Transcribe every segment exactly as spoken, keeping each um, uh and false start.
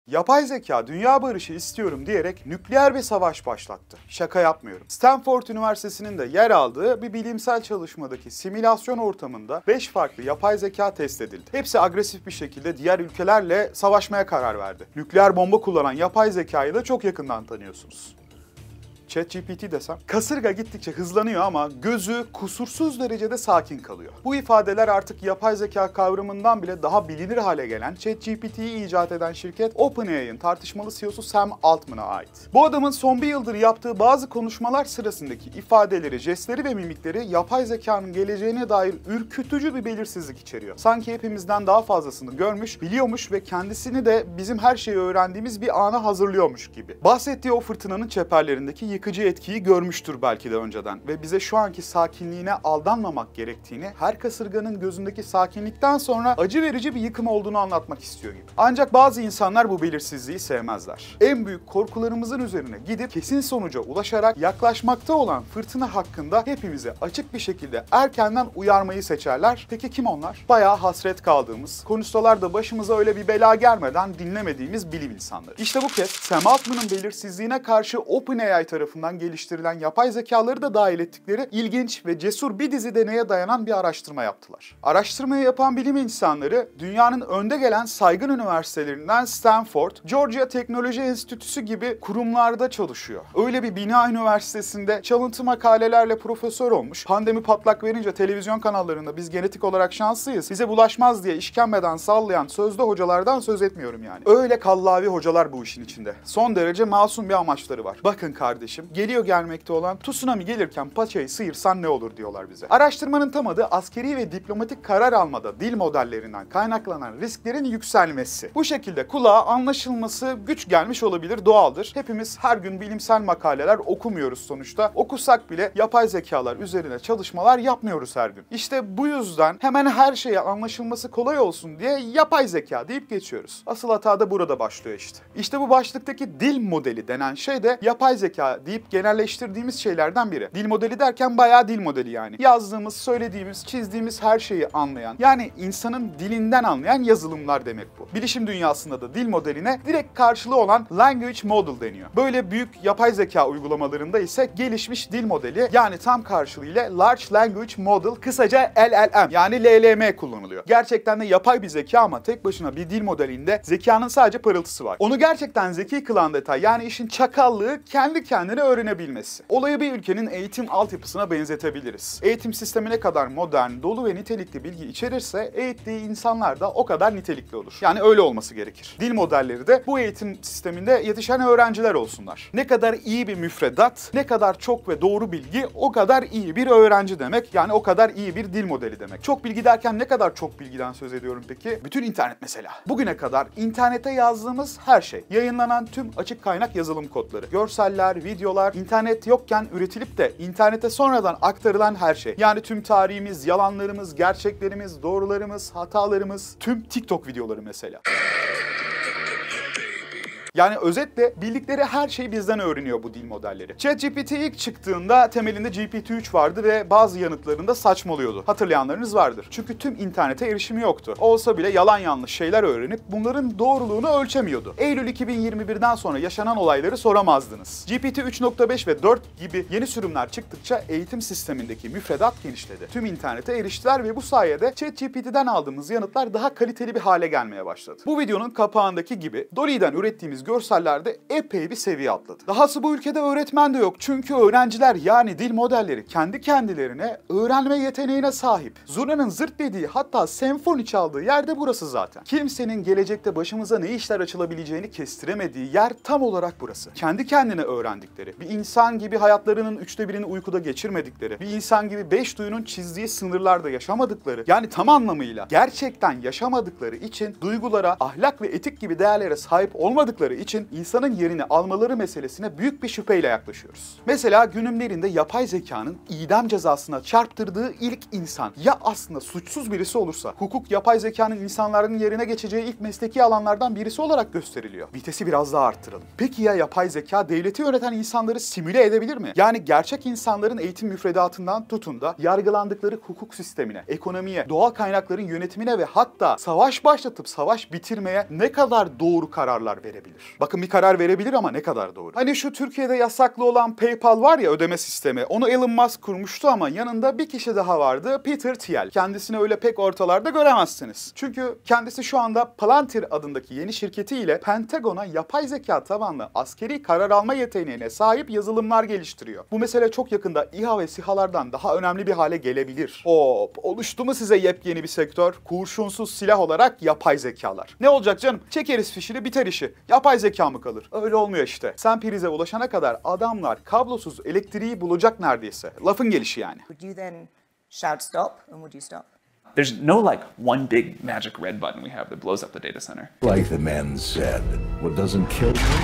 Yapay zeka dünya barışı istiyorum diyerek nükleer bir savaş başlattı. Şaka yapmıyorum. Stanford Üniversitesi'nin de yer aldığı bir bilimsel çalışmadaki simülasyon ortamında beş farklı yapay zeka test edildi. Hepsi agresif bir şekilde diğer ülkelerle savaşmaya karar verdi. Nükleer bomba kullanan yapay zekayı da çok yakından tanıyorsunuz. ChatGPT desem. Kasırga gittikçe hızlanıyor ama gözü kusursuz derecede sakin kalıyor. Bu ifadeler artık yapay zeka kavramından bile daha bilinir hale gelen ChatGPT'yi icat eden şirket OpenAI'ın tartışmalı C E O'su Sam Altman'a ait. Bu adamın son bir yıldır yaptığı bazı konuşmalar sırasındaki ifadeleri, jestleri ve mimikleri yapay zekanın geleceğine dair ürkütücü bir belirsizlik içeriyor. Sanki hepimizden daha fazlasını görmüş, biliyormuş ve kendisini de bizim her şeyi öğrendiğimiz bir ana hazırlıyormuş gibi. Bahsettiği o fırtınanın çeperlerindeki yıkıcı etkiyi görmüştür belki de önceden ve bize şu anki sakinliğine aldanmamak gerektiğini, her kasırganın gözündeki sakinlikten sonra acı verici bir yıkım olduğunu anlatmak istiyor gibi. Ancak bazı insanlar bu belirsizliği sevmezler. En büyük korkularımızın üzerine gidip kesin sonuca ulaşarak yaklaşmakta olan fırtına hakkında hepimize açık bir şekilde erkenden uyarmayı seçerler. Peki kim onlar? Bayağı hasret kaldığımız, konuşsalar da başımıza öyle bir bela gelmeden dinlemediğimiz bilim insanları. İşte bu kez Sam Altman'ın belirsizliğine karşı OpenAI tarafından geliştirilen yapay zekaları da dahil ettikleri ilginç ve cesur bir dizi deneye dayanan bir araştırma yaptılar. Araştırmayı yapan bilim insanları dünyanın önde gelen saygın üniversitelerinden Stanford, Georgia Teknoloji Enstitüsü gibi kurumlarda çalışıyor. Öyle bir bina üniversitesinde çalıntı makalelerle profesör olmuş, pandemi patlak verince televizyon kanallarında biz genetik olarak şanslıyız, bize bulaşmaz diye işkembeden sallayan sözde hocalardan söz etmiyorum yani. Öyle kallavi hocalar bu işin içinde. Son derece masum bir amaçları var. Bakın kardeşim, geliyor gelmekte olan tsunami gelirken paçayı sıyırsan ne olur diyorlar bize. Araştırmanın tam adı askeri ve diplomatik karar almada dil modellerinden kaynaklanan risklerin yükselmesi. Bu şekilde kulağa anlaşılması güç gelmiş olabilir, doğaldır. Hepimiz her gün bilimsel makaleler okumuyoruz sonuçta. Okusak bile yapay zekalar üzerine çalışmalar yapmıyoruz her gün. İşte bu yüzden hemen her şeye anlaşılması kolay olsun diye yapay zeka deyip geçiyoruz. Asıl hata da burada başlıyor işte. İşte bu başlıktaki dil modeli denen şey de yapay zeka deyip genelleştirdiğimiz şeylerden biri. Dil modeli derken bayağı dil modeli yani. Yazdığımız, söylediğimiz, çizdiğimiz her şeyi anlayan, yani insanın dilinden anlayan yazılımlar demek bu. Bilişim dünyasında da dil modeline direkt karşılığı olan language model deniyor. Böyle büyük yapay zeka uygulamalarında ise gelişmiş dil modeli, yani tam karşılığıyla large language model, kısaca L L M yani L L M kullanılıyor. Gerçekten de yapay bir zeka ama tek başına bir dil modelinde zekanın sadece parıltısı var. Onu gerçekten zeki kılan detay, yani işin çakallığı, kendi kendine öğrenebilmesi. Olayı bir ülkenin eğitim altyapısına benzetebiliriz. Eğitim sistemi ne kadar modern, dolu ve nitelikli bilgi içerirse eğittiği insanlar da o kadar nitelikli olur. Yani öyle olması gerekir. Dil modelleri de bu eğitim sisteminde yetişen öğrenciler olsunlar. Ne kadar iyi bir müfredat, ne kadar çok ve doğru bilgi, o kadar iyi bir öğrenci demek. Yani o kadar iyi bir dil modeli demek. Çok bilgi derken ne kadar çok bilgiden söz ediyorum peki? Bütün internet mesela. Bugüne kadar internete yazdığımız her şey, yayınlanan tüm açık kaynak yazılım kodları, görseller, videolar, internet yokken üretilip de internete sonradan aktarılan her şey. Yani tüm tarihimiz, yalanlarımız, gerçeklerimiz, doğrularımız, hatalarımız, tüm TikTok videoları mesela. Yani özetle bildikleri her şeyi bizden öğreniyor bu dil modelleri. ChatGPT ilk çıktığında temelinde G P T üç vardı ve bazı yanıtlarında saçmalıyordu. Hatırlayanlarınız vardır. Çünkü tüm internete erişimi yoktu. Olsa bile yalan yanlış şeyler öğrenip bunların doğruluğunu ölçemiyordu. Eylül iki bin yirmi birden sonra yaşanan olayları soramazdınız. G P T üç nokta beş ve dört gibi yeni sürümler çıktıkça eğitim sistemindeki müfredat genişledi. Tüm internete eriştiler ve bu sayede ChatGPT'den aldığımız yanıtlar daha kaliteli bir hale gelmeye başladı. Bu videonun kapağındaki gibi Dolly'den ürettiğimiz görsellerde epey bir seviye atladı. Dahası bu ülkede öğretmen de yok. Çünkü öğrenciler, yani dil modelleri kendi kendilerine öğrenme yeteneğine sahip. Zurna'nın zırt dediği, hatta senfoni çaldığı yerde burası zaten. Kimsenin gelecekte başımıza ne işler açılabileceğini kestiremediği yer tam olarak burası. Kendi kendine öğrendikleri, bir insan gibi hayatlarının üçte birini uykuda geçirmedikleri, bir insan gibi beş duyunun çizdiği sınırlarda yaşamadıkları, yani tam anlamıyla gerçekten yaşamadıkları için duygulara, ahlak ve etik gibi değerlere sahip olmadıkları oldukları için insanın yerini almaları meselesine büyük bir şüpheyle yaklaşıyoruz. Mesela günümlerinde yapay zekanın idam cezasına çarptırdığı ilk insan ya aslında suçsuz birisi olursa, hukuk yapay zekanın insanların yerine geçeceği ilk mesleki alanlardan birisi olarak gösteriliyor. Vitesi biraz daha arttıralım. Peki ya yapay zeka devleti yöneten insanları simüle edebilir mi? Yani gerçek insanların eğitim müfredatından tutun da yargılandıkları hukuk sistemine, ekonomiye, doğal kaynakların yönetimine ve hatta savaş başlatıp savaş bitirmeye ne kadar doğru kararlar verebilir? Bakın bir karar verebilir ama ne kadar doğru? Hani şu Türkiye'de yasaklı olan PayPal var ya, ödeme sistemi. Onu Elon Musk kurmuştu ama yanında bir kişi daha vardı. Peter Thiel. Kendisini öyle pek ortalarda göremezsiniz. Çünkü kendisi şu anda Palantir adındaki yeni şirketiyle Pentagon'a yapay zeka tabanlı askeri karar alma yeteneğine sahip yazılımlar geliştiriyor. Bu mesele çok yakında İHA ve SİHA'lardan daha önemli bir hale gelebilir. Hop, oluştu mu size yepyeni bir sektör? Kurşunsuz silah olarak yapay zekalar. Ne olacak canım? Çekeriz fişini, biter işi. Yapay zeka mı kalır? Öyle olmuyor işte. Sen prize ulaşana kadar adamlar kablosuz elektriği bulacak neredeyse. Lafın gelişi yani. Would you then shout stop and would you stop? There's no like one big magic red button we have that blows up the data center. Like the man said, what doesn't kill me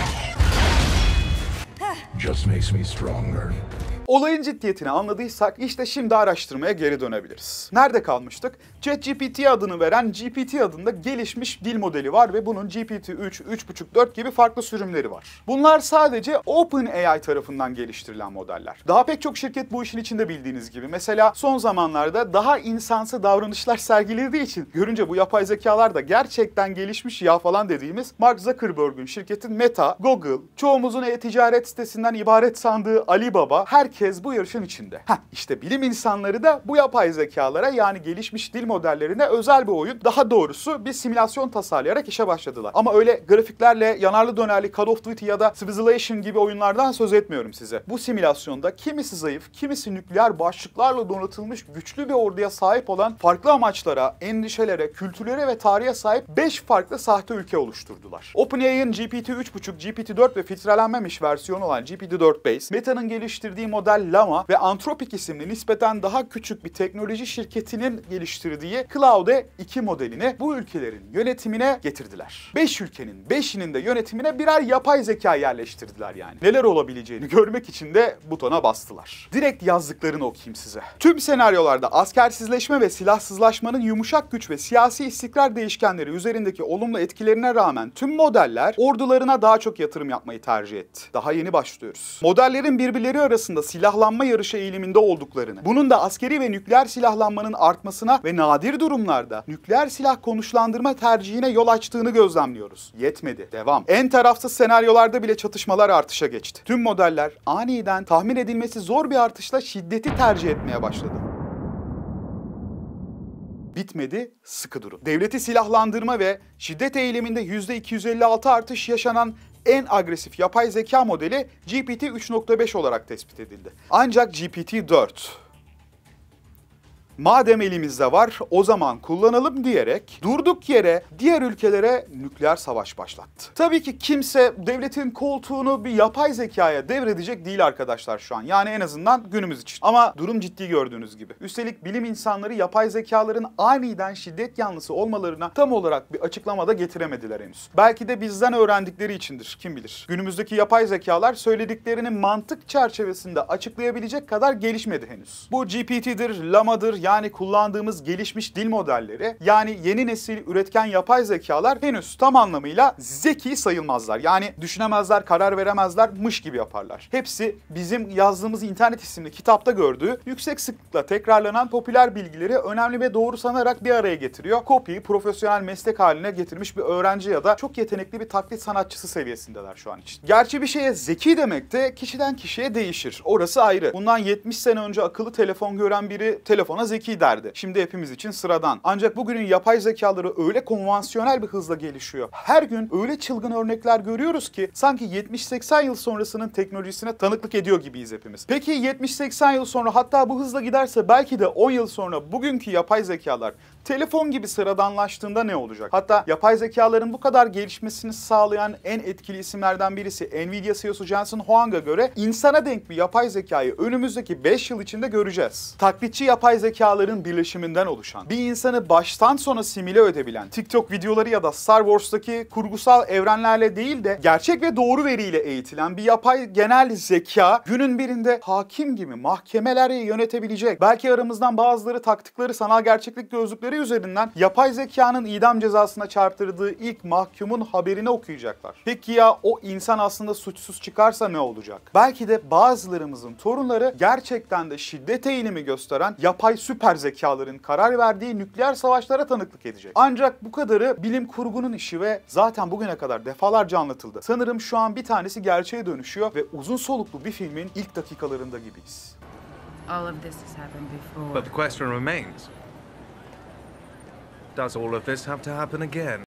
just makes me stronger. Olayın ciddiyetini anladıysak işte şimdi araştırmaya geri dönebiliriz. Nerede kalmıştık? ChatGPT adını veren G P T adında gelişmiş dil modeli var ve bunun G P T üç, üç buçuk, dört gibi farklı sürümleri var. Bunlar sadece OpenAI tarafından geliştirilen modeller. Daha pek çok şirket bu işin içinde bildiğiniz gibi. Mesela son zamanlarda daha insansı davranışlar sergilediği için görünce bu yapay zekalar da gerçekten gelişmiş ya falan dediğimiz Mark Zuckerberg'ün şirketin Meta, Google, çoğumuzun e-ticaret sitesinden ibaret sandığı Alibaba, herkes Herkes bu yarışın içinde. Heh, işte bilim insanları da bu yapay zekalara, yani gelişmiş dil modellerine özel bir oyun, daha doğrusu bir simülasyon tasarlayarak işe başladılar. Ama öyle grafiklerle, yanarlı dönerli Call of Duty ya da Civilization gibi oyunlardan söz etmiyorum size. Bu simülasyonda kimisi zayıf, kimisi nükleer başlıklarla donatılmış güçlü bir orduya sahip olan, farklı amaçlara, endişelere, kültürlere ve tarihe sahip beş farklı sahte ülke oluşturdular. OpenAI'ın G P T üç buçuk, G P T dört ve filtrelenmemiş versiyonu olan G P T dört Base, Meta'nın geliştirdiği model Llama ve Anthropic isimli nispeten daha küçük bir teknoloji şirketinin geliştirdiği Claude iki modelini bu ülkelerin yönetimine getirdiler. beş ülkenin beşinin de yönetimine birer yapay zeka yerleştirdiler yani. Neler olabileceğini görmek için de butona bastılar. Direkt yazdıklarını okuyayım size. Tüm senaryolarda askersizleşme ve silahsızlaşmanın yumuşak güç ve siyasi istikrar değişkenleri üzerindeki olumlu etkilerine rağmen tüm modeller ordularına daha çok yatırım yapmayı tercih etti. Daha yeni başlıyoruz. Modellerin birbirleri arasında silahlanma yarışı eğiliminde olduklarını, bunun da askeri ve nükleer silahlanmanın artmasına ve nadir durumlarda nükleer silah konuşlandırma tercihine yol açtığını gözlemliyoruz. Yetmedi. Devam. En tarafsız senaryolarda bile çatışmalar artışa geçti. Tüm modeller aniden tahmin edilmesi zor bir artışla şiddeti tercih etmeye başladı. Bitmedi, sıkı durun. Devleti silahlandırma ve şiddet eğiliminde yüzde iki yüz elli altı artış yaşanan en agresif yapay zeka modeli G P T üç nokta beş olarak tespit edildi. Ancak G P T dört, madem elimizde var o zaman kullanalım diyerek durduk yere diğer ülkelere nükleer savaş başlattı. Tabii ki kimse devletin koltuğunu bir yapay zekaya devredecek değil arkadaşlar şu an. Yani en azından günümüz için. Ama durum ciddi gördüğünüz gibi. Üstelik bilim insanları yapay zekaların aniden şiddet yanlısı olmalarına tam olarak bir açıklama da getiremediler henüz. Belki de bizden öğrendikleri içindir, kim bilir. Günümüzdeki yapay zekalar söylediklerini mantık çerçevesinde açıklayabilecek kadar gelişmedi henüz. Bu G P T'dir, Llama'dır, yani kullandığımız gelişmiş dil modelleri, yani yeni nesil üretken yapay zekalar henüz tam anlamıyla zeki sayılmazlar. Yani düşünemezler, karar veremezler, mış gibi yaparlar. Hepsi bizim yazdığımız internet isimli kitapta gördüğü yüksek sıklıkla tekrarlanan popüler bilgileri önemli ve doğru sanarak bir araya getiriyor. Kopyayı profesyonel meslek haline getirmiş bir öğrenci ya da çok yetenekli bir taklit sanatçısı seviyesindeler şu an için. Gerçi bir şeye zeki demek de kişiden kişiye değişir. Orası ayrı. Bundan yetmiş sene önce akıllı telefon gören biri telefona zeki derdi. Şimdi hepimiz için sıradan. Ancak bugünün yapay zekaları öyle konvansiyonel bir hızla gelişiyor. Her gün öyle çılgın örnekler görüyoruz ki sanki yetmiş seksen yıl sonrasının teknolojisine tanıklık ediyor gibiyiz hepimiz. Peki yetmiş seksen yıl sonra, hatta bu hızla giderse belki de on yıl sonra bugünkü yapay zekalar Telefon gibi sıradanlaştığında ne olacak? Hatta yapay zekaların bu kadar gelişmesini sağlayan en etkili isimlerden birisi Nvidia C E O'su Jensen Huang'a göre insana denk bir yapay zekayı önümüzdeki beş yıl içinde göreceğiz. Taklitçi yapay zekaların birleşiminden oluşan, bir insanı baştan sona simüle edebilen, TikTok videoları ya da Star Wars'taki kurgusal evrenlerle değil de gerçek ve doğru veriyle eğitilen bir yapay genel zeka günün birinde hakim gibi mahkemeleri yönetebilecek. Belki aramızdan bazıları taktıkları sanal gerçeklik gözlükleri üzerinden yapay zekanın idam cezasına çarptırdığı ilk mahkumun haberini okuyacaklar. Peki ya o insan aslında suçsuz çıkarsa ne olacak? Belki de bazılarımızın torunları gerçekten de şiddet eğilimi gösteren yapay süper zekaların karar verdiği nükleer savaşlara tanıklık edecek. Ancak bu kadarı bilim kurgunun işi ve zaten bugüne kadar defalarca anlatıldı. Sanırım şu an bir tanesi gerçeğe dönüşüyor ve uzun soluklu bir filmin ilk dakikalarında gibiyiz. All of this has happened before. But the question remains. Does all of this have to happen again?